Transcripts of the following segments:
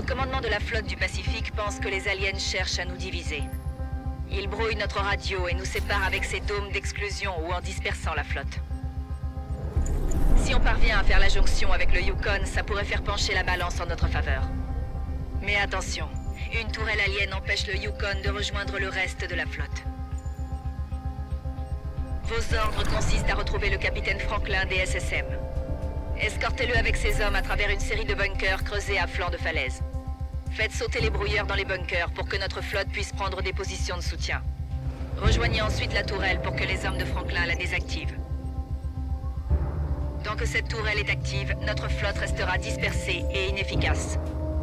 commandement de la flotte du Pacifique pense que les aliens cherchent à nous diviser. Il brouille notre radio et nous sépare avec ses dômes d'exclusion ou en dispersant la flotte. Si on parvient à faire la jonction avec le Yukon, ça pourrait faire pencher la balance en notre faveur. Mais attention, une tourelle alien empêche le Yukon de rejoindre le reste de la flotte. Vos ordres consistent à retrouver le capitaine Franklin des SSM. Escortez-le avec ses hommes à travers une série de bunkers creusés à flanc de falaise. Faites sauter les brouilleurs dans les bunkers pour que notre flotte puisse prendre des positions de soutien. Rejoignez ensuite la tourelle pour que les hommes de Franklin la désactivent. Tant que cette tourelle est active, notre flotte restera dispersée et inefficace.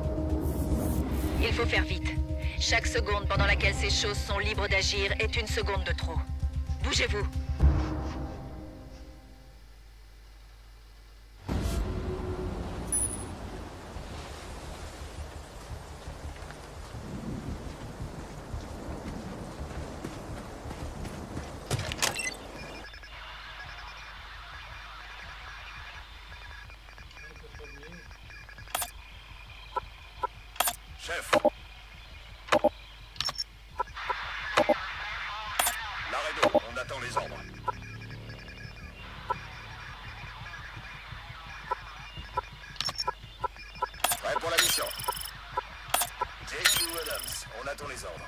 Il faut faire vite. Chaque seconde pendant laquelle ces choses sont libres d'agir est une seconde de trop. Bougez-vous. Chef. Laredo, on attend les ordres. Prêt pour la mission. J.Q. Adams, on attend les ordres.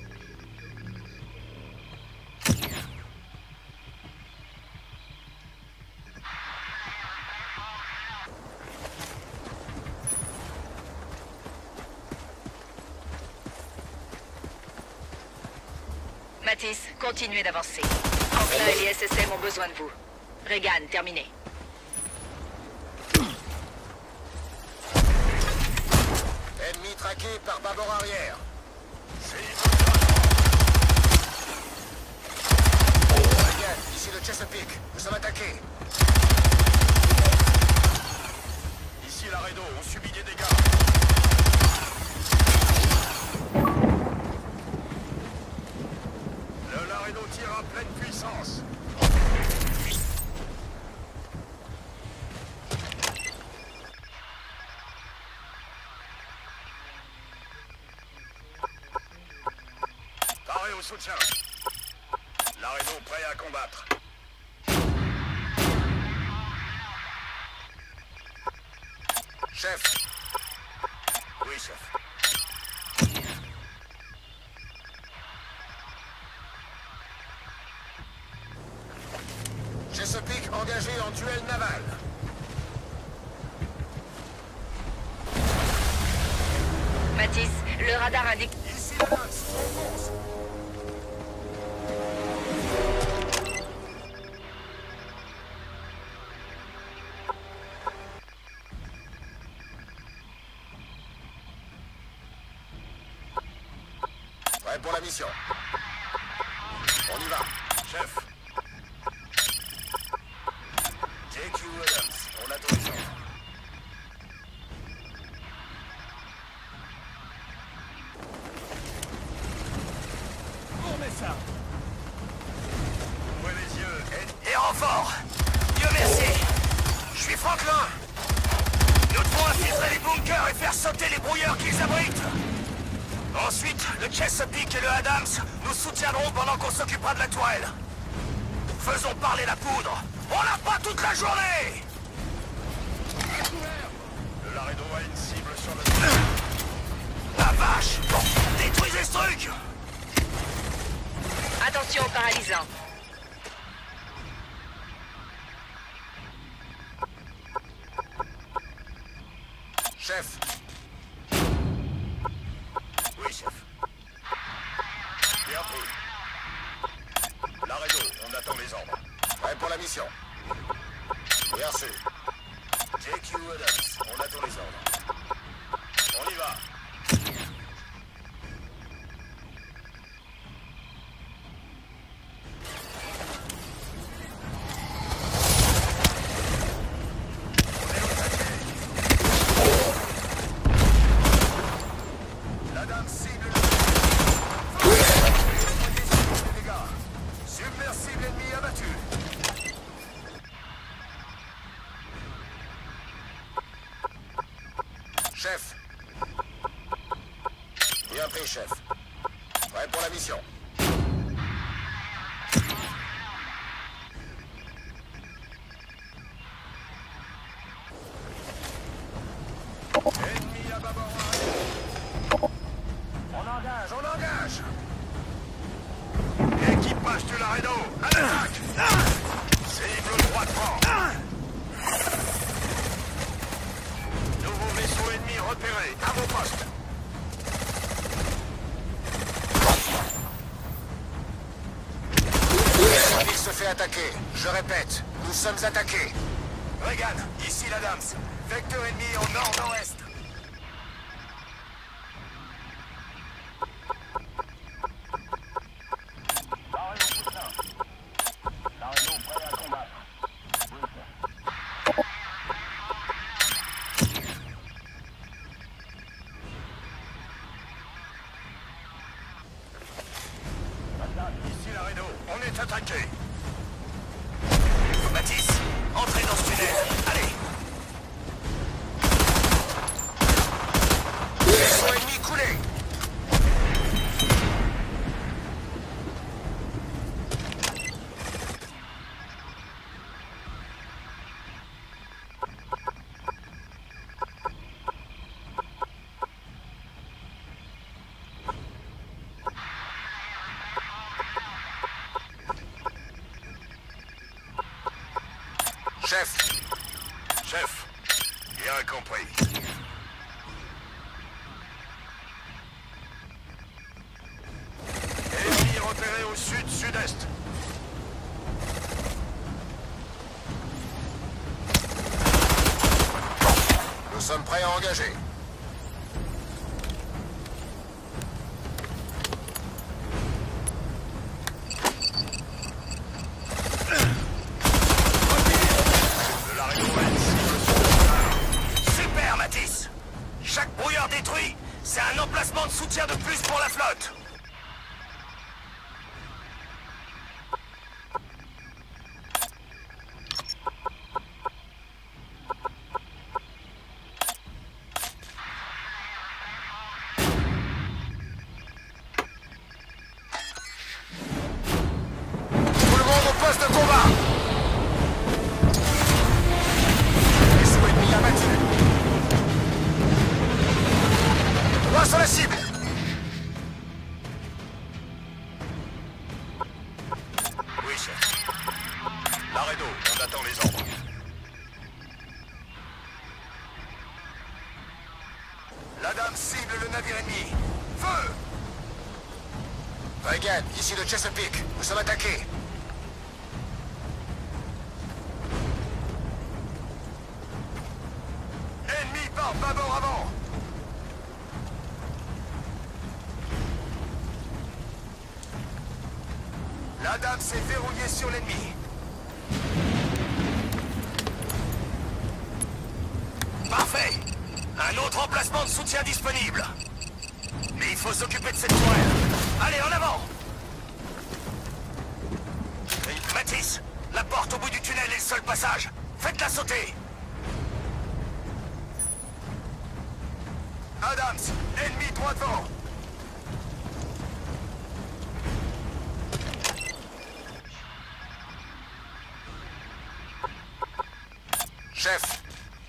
Matisse, continuez d'avancer. Franklin et les SSM ont besoin de vous. Reagan, terminé. Ennemi traqué par bâbord arrière. Reagan, ici le Chesapeake. Nous sommes attaqués. Ici Laredo, on subit des dégâts. Le Laredo tire à pleine puissance. Paré au soutien. Laredo prêt à combattre. Chef. Oui, chef. Chesapeake engagé en duel naval. Matisse, le radar indique... Ici la Lynx, on fonce. Prêt pour la mission. On y va. Chef. J.Q. Adams, on attend les ordres. Ça. Ouvrez les yeux et renfort. Dieu merci. Je suis Franklin. Nous devons infiltrer les bunkers et faire sauter les brouilleurs qu'ils abritent. Ensuite, le Chesapeake et le Adams nous soutiendront pendant qu'on s'occupera de la tourelle. Faisons parler la poudre. On n'a pas toute la journée. Le Laredo a une cible sur le... La vache. Détruisez ce truc. Attention aux paralysants. Chef. Oui, chef. Bien pris. Laredo, on attend les ordres. Prêt pour la mission. Bien sûr. J.Q. Adams, on attend les ordres. On y va. Submersible ennemi abattu. À l'attaque! Cible droitement! Nouveau vaisseau ennemi repéré, à vos postes! Il se fait attaquer. Je répète, nous sommes attaqués. Regan, ici l'Adams. Vecteur ennemi au nord-nord-est. Ici Laredo, on est attaqué. Matisse, entrez dans ce tunnel. Allez. Vaisseau ennemi coulé. Chef, Chef, bien compris. Ennemi repéré au sud-sud-est. nous sommes prêts à engager. De Laredo Est. Super, Matisse. Chaque brouilleur détruit, c'est un emplacement de soutien de plus pour la flotte. Tout le monde au poste de combat. Vaisseau ennemi abattu. Droit sur la cible. Oui, chef. Laredo, on attend les ordres. La dame cible le navire ennemi. Feu! Regan, ici le Chesapeake. Nous sommes attaqués. Ennemi par bâbord avant. La dame s'est verrouillée sur l'ennemi. Parfait. Un autre emplacement de soutien disponible. Mais il faut s'occuper de cette tourelle. Allez, en avant! Matisse, la porte au bout du tunnel est le seul passage. Faites-la sauter. Adams, ennemi droit devant. Chef,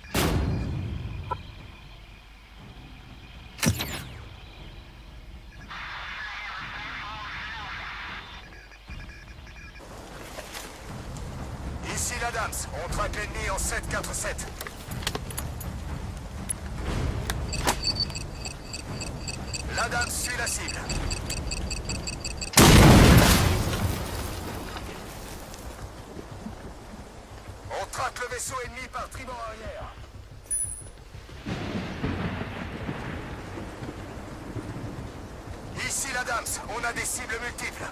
Ici l'Adams, on traque l'ennemi en 747. L'Adams suit la cible. On traque le vaisseau ennemi par tribord arrière. Ici l'Adams, on a des cibles multiples.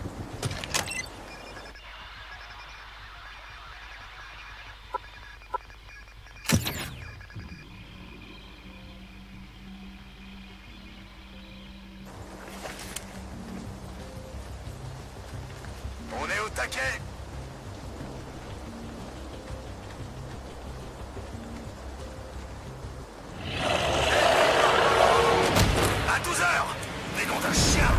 On est au taquet. À 12 heures. Des noms d'un chien.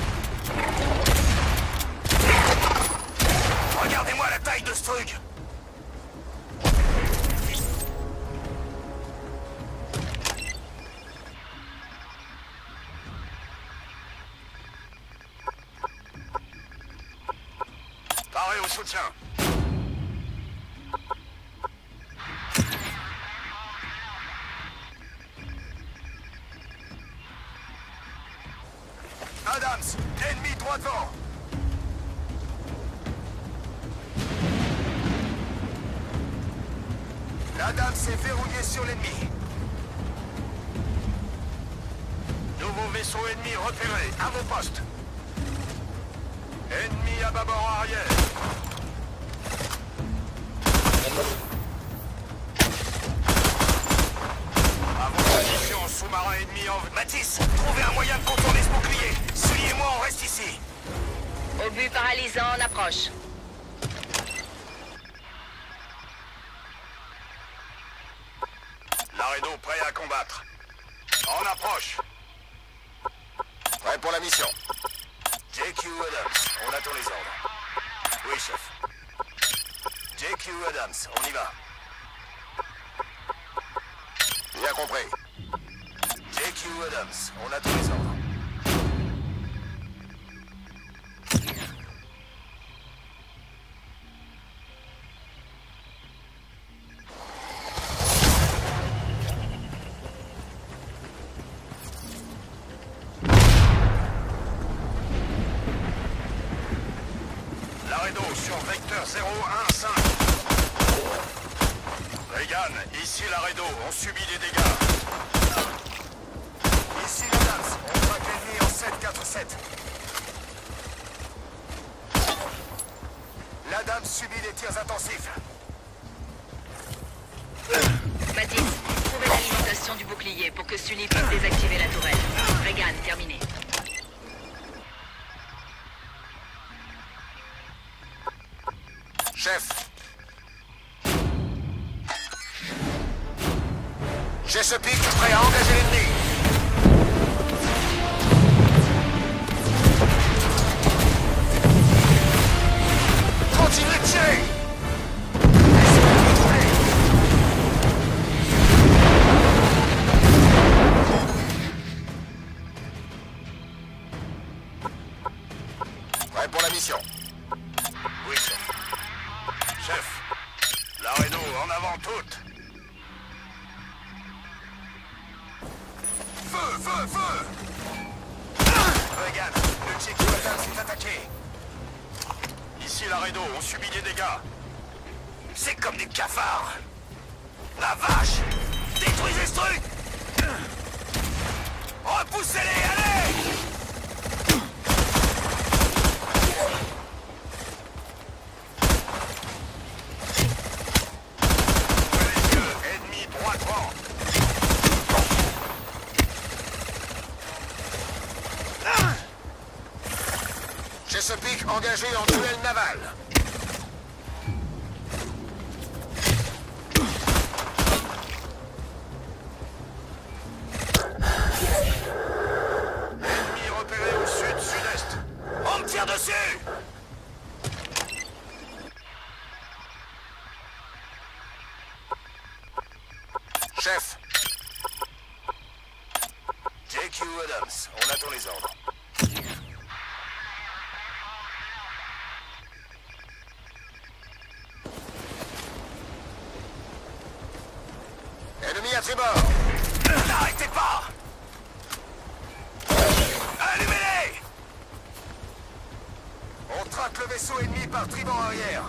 Regardez-moi la taille de ce truc. préparé au soutien. Adams, ennemi droit devant. Adams est verrouillé sur l'ennemi. Nouveau vaisseau ennemi repéré, à vos postes. Ennemi à bâbord arrière. À vos positions, sous-marin ennemi en... Matisse, trouvez un moyen de contourner ce bouclier. Sully et moi, on reste ici. Obus paralysant en approche. Laredo prêt à combattre. En approche. Prêt pour la mission. JQ Adams, on attend les ordres. Oui, chef. JQ Adams, on y va. Bien compris. JQ Adams, on attend les ordres. Laredo sur vecteur 015. Reagan, ici Laredo, on subit des dégâts. Ici Adams, on traque l'ennemi en 747. L'Adams subit des tirs intensifs. Matisse, trouvez l'alimentation du bouclier pour que Sully puisse désactiver la tourelle. Reagan, terminé. Chef. Chesapeake prêt à engager l'ennemi. Continuez de tirer. Laissez-le contrôler. Prêt pour la mission. Oui, chef. Chef, Laredo, en avant toute. Feu, feu, feu! Regarde, le JQ Adams s'est attaqué. Ici Laredo, on subit des dégâts. C'est comme des cafards. La vache! Détruisez ce truc! Repoussez-les, allez! Ennemi droit devant. Chesapeake engagé en duel naval. Ennemi repéré au sud-sud-est. On me tire dessus! Chef. JQ Adams, on attend les ordres. Ennemi à tribord. N'arrêtez pas! Allumez-les! On traque le vaisseau ennemi par tribord arrière.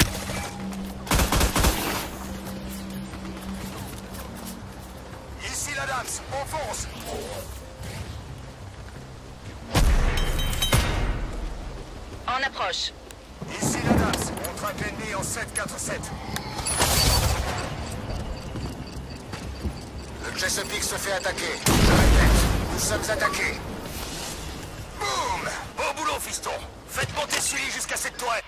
Ici l'Adams, on fonce! En approche. Ici l'Adams, on traque l'ennemi en 747. Le Chesapeake se fait attaquer. Je répète, nous sommes attaqués. Boum! Bon boulot, fiston! Faites monter Sully jusqu'à cette tourelle!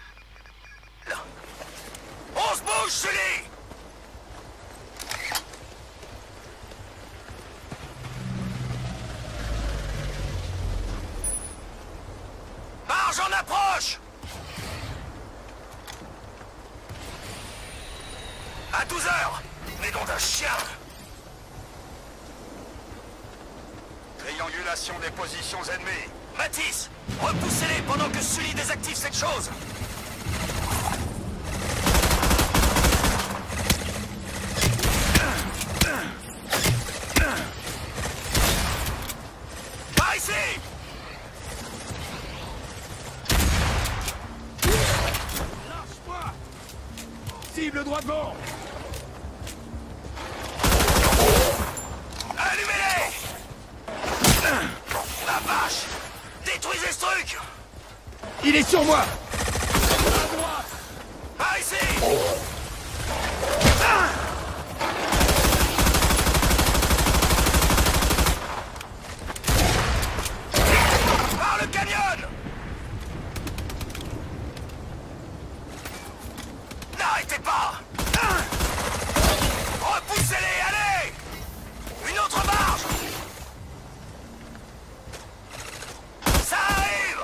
On se bouge, Sully! triangulation des positions ennemies. Matisse, repoussez-les pendant que Sully désactive cette chose. Par ici! Lâche-moi! Cible droit devant! Allumez-les! La vache! Détruisez ce truc! Il est sur moi! Par ici! Par le canyon! N'arrêtez pas! Repoussez-les, allez! Une autre barge! Ça arrive!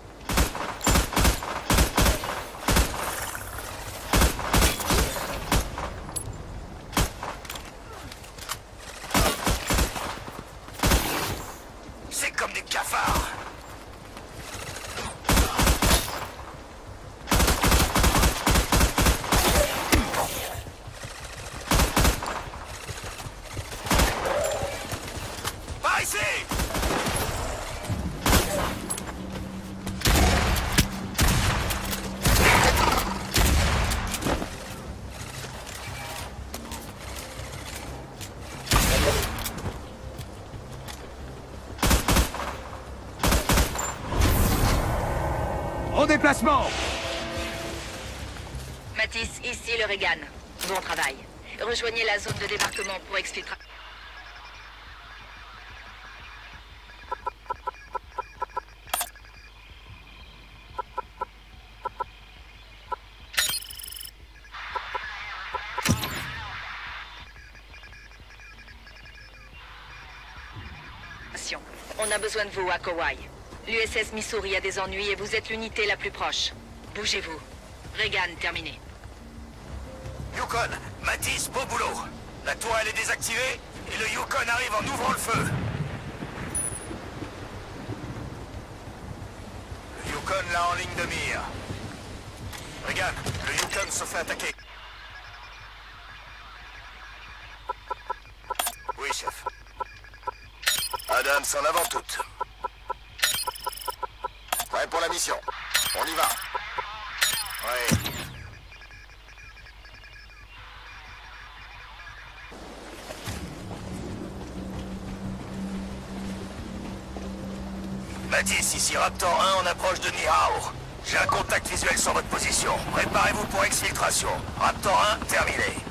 C'est comme des cafards! Par ici! En déplacement! Matisse, ici le Reagan. Bon travail. Rejoignez la zone de débarquement pour exfiltration. On a besoin de vous à Kauai. L'USS Missouri a des ennuis et vous êtes l'unité la plus proche. Bougez-vous. Reagan, terminé. Yukon, Matisse, beau boulot. La tourelle est désactivée et le Yukon arrive en ouvrant le feu. Le Yukon là en ligne de mire. Reagan, le Yukon se fait attaquer. Oui, chef. Adams en avant toute. Prêt pour la mission. On y va. Ouais. Matisse, ici Raptor 1, on approche de Nihao. J'ai un contact visuel sur votre position. Préparez-vous pour exfiltration. Raptor 1, terminé.